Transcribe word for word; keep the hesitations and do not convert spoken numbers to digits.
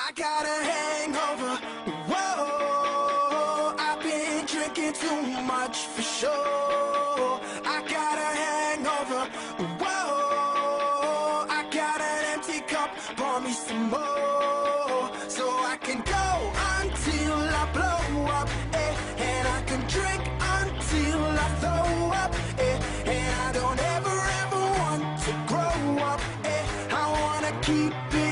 I got a hangover. Whoa, I've been drinking too much for sure. I got a hangover. Whoa, I got an empty cup. Pour me some more, so I can go until I blow up. Eh, and I can drink until I throw up. Eh, and I don't ever ever want to grow up. Eh, I wanna keep it